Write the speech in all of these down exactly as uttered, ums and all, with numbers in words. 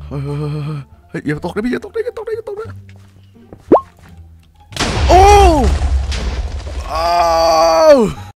เฮ้ยเฮ้ยอย่าตกนะพี่อย่าตกนะอย่าตกนะอย่าตกนะโอ้อ้าว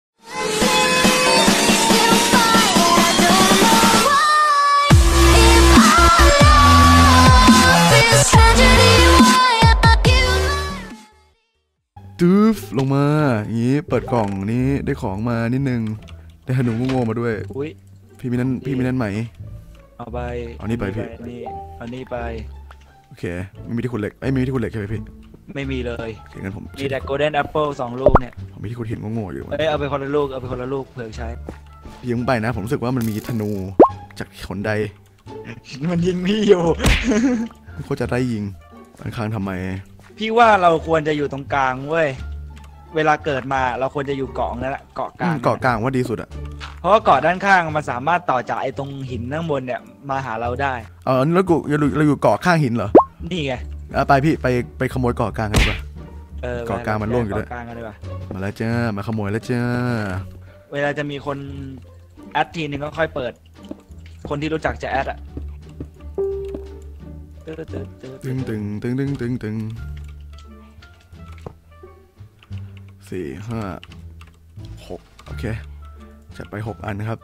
ตืฟลงมาอย่างนี้เปิดกล่องนี้ได้ของมานิดนึงได้ขนมโง่ๆมาด้วยพี่มีนั่นพี่มีนั่นไหมเอาไปเอานี่ไปพี่นี่เอานี่ไปโอเคไม่มีที่ขุดเหล็กไอ้ไม่มีที่ขุดเหล็กใช่ไหมพี่ไม่มีเลยงั้นผมมีแต่ golden apple สองลูกเนี่ยผมมีที่ขุดหินโง่ๆอยู่เอ้ยเอาไปคนละลูกเอาไปคนละลูกเผื่อใช้ยิงไปนะผมรู้สึกว่ามันมีธนูจากขนใดมันยิงพี่อยู่เขาจะได้ยิงอันค้างทำไมพี่ว่าเราควรจะอยู่ตรงกลางเว้ยเวลาเกิดมาเราควรจะอยู่เกาะนั่นแหละเกาะกลางเกาะกลางว่าดีสุดอะเพราะว่าเกาะด้านข้างมันสามารถต่อจากไอ้ตรงหินข้างบนเนี่ยมาหาเราได้เออแล้วกูเราอยู่เกาะข้างหินเหรอนี่ไงไปพี่ไปไปขโมยเกาะกลางกันดีกว่าเออเกาะกลางมันโล่งอยู่ด้วยมาแล้วจ้ามาขโมยแล้วจ้าเวลาจะมีคนแอดทีนึงก็ค่อยเปิดคนที่รู้จักจะแอดอะตึงตึงตึงตึงตึงตึงสี่ห้าหกโอเคจัดไปหกอันนะครับ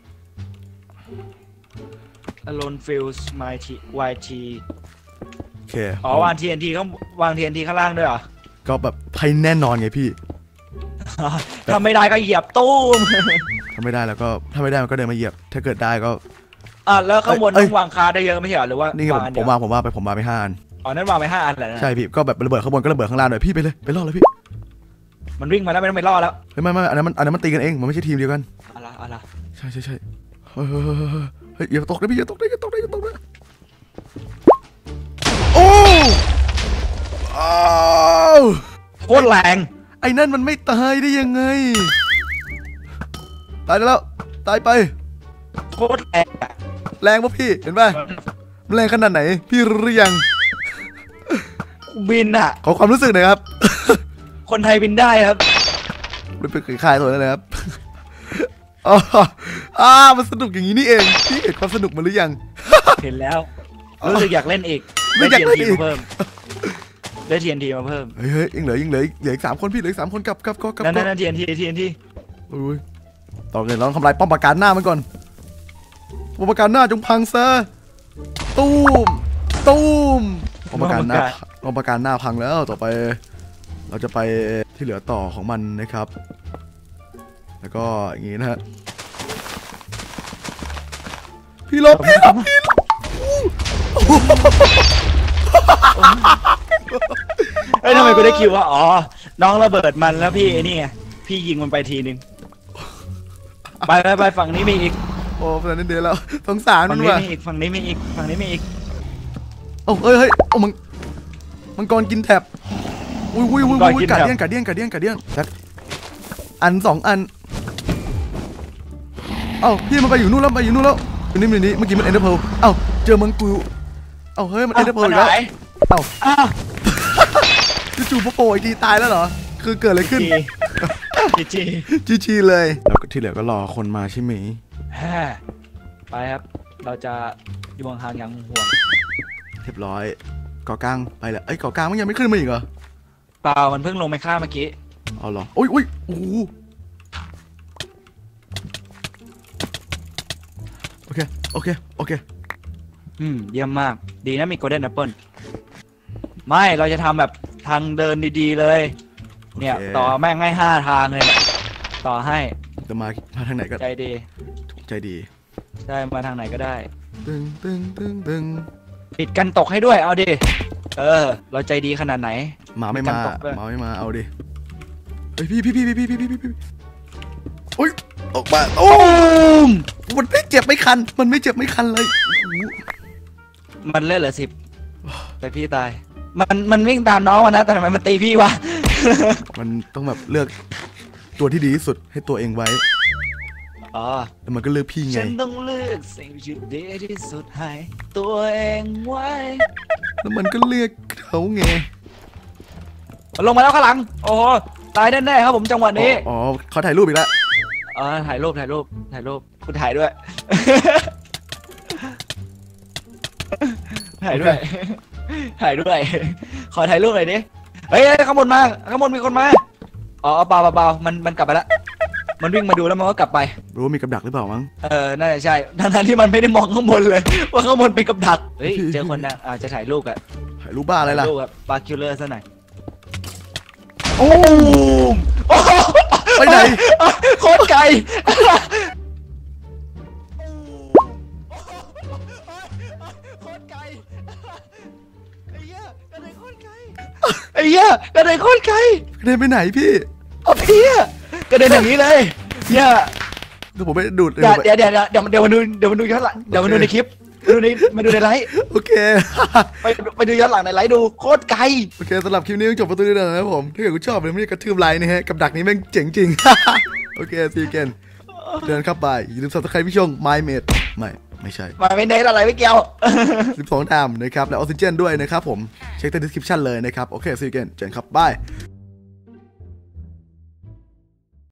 Alone feels my t yt โอเคอ๋อวาง ที เอ็น ที ข้างวาง ที เอ็น ที ข้างล่างด้วยเหรอก็แบบให้แน่นอนไงพี่ถ้าไม่ได้ก็เหยียบตู้มถ้าไม่ได้แล้วก็ถ้าไม่ได้มันก็เดินมาเหยียบถ้าเกิดได้ก็อ่ะแล้วข้างบนต้องวางคาได้เยอะไม่ใช่หรอหรือว่านี่ผมวางผมวางไปผมวางไปห้าอันอ๋อนั่นวางไปห้าอันแหละใช่พี่ก็แบบระเบิดข้างบนก็ระเบิดข้างล่างหน่อยพี่ไปเลยไปรอดเลยพี่มันวิ่งมาแล้วไม่ต้องไปล่อแล้วไม่ไม่อันนั้นมันอันนั้นมันตีกันเองมันไม่ใช่ทีมเดียวกันอะไรอะไรใช่ใช่ใช่เฮ้ยเฮ้ยอย่าตกนะพี่อย่าตกนะอย่าตกนะอย่าตกนะโอ้อ้าวโคตรแรงไอ้นั่นมันไม่ตายได้ยังไงตายแล้วตายไปโคตรแรงแรงป่ะพี่เห็นป่ะแรงขนาดไหนพี่รู้หรือยังบินอ่ะขอความรู้สึกหน่อยครับคนไทยบินได้ครับไม่เป็นคลายตัวเลยครับอ๋ออ่ามันสนุกอย่างนี้นี่เองพี่เห็นความสนุกมาหรือยังเห็นแล้วรู้สึกอยากเล่นอีกได้ ที เอ็น ที มาเพิ่มได้ ที เอ็น ที มาเพิ่มเฮ้ยยังเหลือยังเหลือเหลืออีกสามคนพี่เหลืออีกสามคนกลับกลับกลับกลับนั่นนั่น ที เอ็น ที ที เอ็น ทีโอ้ยต่อเลยเราต้องทำลายป้อมปราการหน้ามันก่อนป้อมปราการหน้าจงพังซะตูมตูมป้อมปราการหน้าป้อมปราการหน้าพังแล้วต่อไปเราจะไปที่เหลือต่อของมันนะครับแล้วก็อย่างงี้นะฮะพี่ลบพี่ลบพี่ลบเฮ้ยทำไมกูได้คิววะอ๋อน้องระเบิดมันแล้วพี่ไอ้นี่ไงพี่ยิงมันไปทีนึงไปไปไปฝั่งนี้มีอีกโอ้ฝั่งนี้เดี๋ยวแล้วสงสารมันว่ะฝั่งนี้มีอีกฝั่งนี้มีอีกฝั่งนี้มีอีกโอ้เฮ้ยเฮ้ยโอ้มังมังกรกินแถบอุ้ยอุ้ยอุ้ยอุ้ยกัดเดี้ยนกัดเดี้ยนกัดเดี้ยนกัดเดี้ยนสักอันสองอันเอ้าพี่มันไปอยู่นู่นแล้วไปอยู่นู่นแล้วอยู่นี่มันนี้เมื่อกี้มันเอ็นเดอร์เพลเอ้าเจอมังกูเอ้าเฮ้ยมันเอ็นเดอร์เพลอีกแล้วเอ้าจู่ๆพวกโปรอีกทีตายแล้วเหรอคือเกิดอะไรขึ้นจีจีจีจีเลยแล้วที่เหลือก็รอคนมาใช่ไหมไปครับเราจะอยู่ห่างๆอย่างห่วงเรียบร้อยก่อกลางไปแล้วไอ้ก่อกลางมันยังไม่ขึ้นมาอีกเหรอเปล่ามันเพิ่งลงไปฆ่าเมื่อกี้เอาเหรออุ้ยอุ้ยโอ้โอเคโอเคโอเคอืมเยี่ยมมากดีนะมีโกลเด้นแอปเปิลไม่เราจะทำแบบทางเดินดีๆเลยเนี่ยต่อแม่งให้ห้าทางเลยต่อให้จะมาทางไหนก็ใจดีใจดีได้มาทางไหนก็ได้ตึงตึงตึงตึงปิดกันตกให้ด้วยเอาดิเออเราใจดีขนาดไหนหมาไม่มาหมาไม่มาเอาดิเฮ้ยพี่พี่พี่พี่พี่พี่พี่พี่โอ้ยออกมาโอ้มมันไม่เจ็บไม่คันมันไม่เจ็บไม่คันเลยมันเล่นเหลือสิบแต่พี่ตายมันมันวิ่งตามน้องมันนะแต่ทำไมมันตีพี่วะมันต้องแบบเลือกตัวที่ดีที่สุดให้ตัวเองไว้อ๋อแล้วมันก็เลือกพี่ไงฉันต้องเลือกสิ่งที่ดีที่สุดให้ตัวเองไว้แล้วมันก็เลือกเขาไงลงมาแล้วข้างหลังโอ้ตายแน่ๆครับผมจังหวะนี้อ๋อเขาถ่ายรูปอีกแล้วอ๋อถ่ายรูปถ่ายรูปถ่ายรูปคุณถ่ายด้วยถ่ายด้วยถ่ายด้วยขอถ่ายรูปหน่อยดิเฮ้ยข้างบนมาข้างบนมีคนมาอ๋อเปล่าเปล่ามันมันกลับไปแล้วมันวิ่งมาดูแล้วมันก็กลับไปรู้ว่ามีกับดักหรือเปล่ามั้งเออน่าจะใช่ทั้งที่มันไม่ได้มองข้างบนเลยว่าข้างบนเป็นกับดักเฮ้ยเจอคนนะอาจจะถ่ายรูปอะถ่ายรูปบ้าอะไรล่ะรูปแบบบาร์คิวเลอร์ซะหน่อยโอ้ไปไหนโคตรไกลโคตรไกลไอ้เหี้ยกระเด็นโคตรไกลไอ้เหี้ยกระเด็นโคตรไกลเดินไปไหนพี่เอาเหี้ยกระเด็นอย่างนี้เลยเนี่ยเดี๋ยวผมไปดูดเดี๋ยวเดี๋ยวเดี๋ยวเดี๋ยวเดี๋ยวมาดูเดี๋ยวมาดูย้อนหลังเดี๋ยวมาดูในคลิปมาดูในมาดูในไลฟ์โอเคไปไปดูย้อนหลังในไลฟ์ดูโคตรไกลโอเคสำหรับคลิปนี้ต้องจบประตูนี้เลยนะครับผมถ้าเกิดคุณชอบเนี่ยไม่ได้กระทืบไลค์นะฮะกับดักนี้แม่งเจ๋งจริง โอเคซีเกนเดินเข้าไปอย่าลืม subscribe พี่ช่อง My Mate ไม่ไม่ใช่มาไม่เน้นอะไรไม่เกี่ยวสิบสองดามนะครับและออกซิเจนด้วยนะครับผมเช็คใต้ description เลยนะครับโอเคซีเกนเจนครับบาย